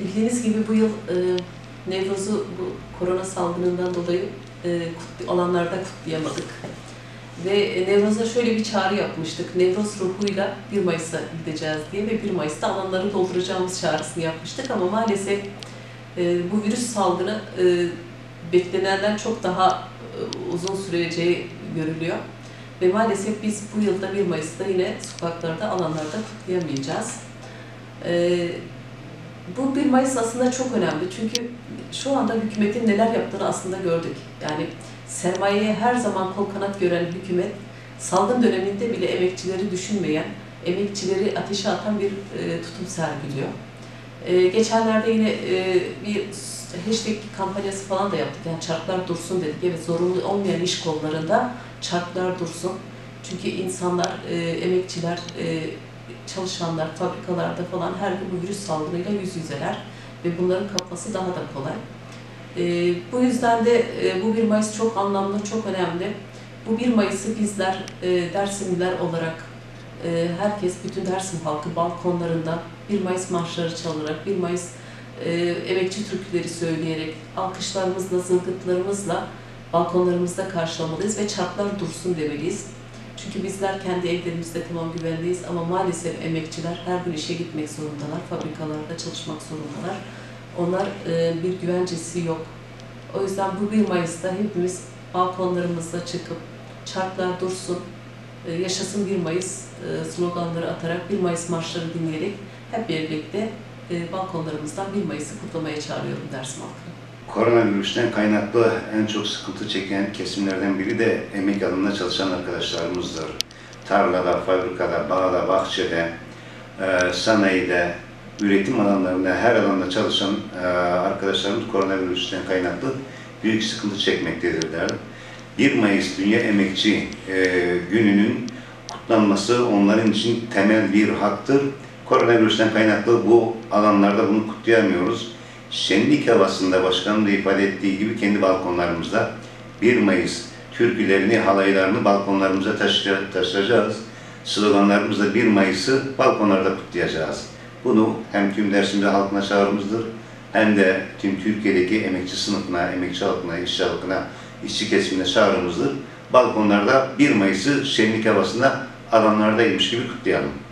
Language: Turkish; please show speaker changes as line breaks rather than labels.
Bildiğiniz gibi bu yıl Nevruz'u bu korona salgınından dolayı alanlarda kutlayamadık. Ve Nevruz'a şöyle bir çağrı yapmıştık. Nevruz ruhuyla 1 Mayıs'a gideceğiz diye ve 1 Mayıs'ta alanları dolduracağımız çağrısını yapmıştık. Ama maalesef bu virüs salgını beklenenden çok daha uzun süreceği görülüyor. Ve maalesef biz bu yılda 1 Mayıs'ta yine sokaklarda, alanlarda kutlayamayacağız. Bu 1 Mayıs aslında çok önemli çünkü şu anda hükümetin neler yaptığını aslında gördük. Yani sermayeye her zaman kol kanat gören hükümet, salgın döneminde bile emekçileri düşünmeyen, emekçileri ateşe atan bir tutum sergiliyor. Geçenlerde yine bir hashtag kampanyası falan da yaptık. Yani çarklar dursun dedik. Evet, zorunlu olmayan iş kollarında çarklar dursun. Çünkü insanlar, emekçiler, çalışanlar, fabrikalarda falan her gün bu virüs salgınıyla yüz yüzeler ve bunların kapması daha da kolay. Bu yüzden de bu 1 Mayıs çok anlamlı, çok önemli. Bu 1 Mayıs'ı bizler Dersimliler olarak herkes, bütün Dersim halkı balkonlarında 1 Mayıs marşları çalarak, 1 Mayıs emekçi türküleri söyleyerek, alkışlarımızla, zılgıtlarımızla balkonlarımızda karşılamalıyız ve çarklar dursun demeliyiz. Çünkü bizler kendi evlerimizde tamam güvendeyiz ama maalesef emekçiler her gün işe gitmek zorundalar, fabrikalarda çalışmak zorundalar. Onlar bir güvencesi yok. O yüzden bu 1 Mayıs'ta hepimiz balkonlarımızda çıkıp çarklar dursun, yaşasın 1 Mayıs sloganları atarak 1 Mayıs marşları dinleyerek hep birlikte balkonlarımızdan 1 Mayıs'ı kutlamaya çağırıyorum Dersim halkını.
Koronavirüsten kaynaklı en çok sıkıntı çeken kesimlerden biri de emek alanında çalışan arkadaşlarımızdır. Tarlada, fabrikada, bağda, bahçede, sanayide, üretim alanlarında, her alanda çalışan arkadaşlarımız koronavirüsten kaynaklı büyük sıkıntı çekmektedirler. 1 Mayıs Dünya Emekçi Günü'nün kutlanması onların için temel bir haktır. Koronavirüsten kaynaklı bu alanlarda bunu kutlayamıyoruz. Şenlik havasında başkanın da ifade ettiği gibi kendi balkonlarımızda 1 Mayıs türkülerini, halaylarını balkonlarımıza taşıyacağız. Sloganlarımızla 1 Mayıs'ı balkonlarda kutlayacağız. Bunu hem tüm Dersimli halkına çağrımızdır, hem de tüm Türkiye'deki emekçi sınıfına, emekçi halkına, işçi halkına, işçi kesimine çağrımızdır. Balkonlarda 1 Mayıs'ı şenlik havasında alanlardaymış gibi kutlayalım.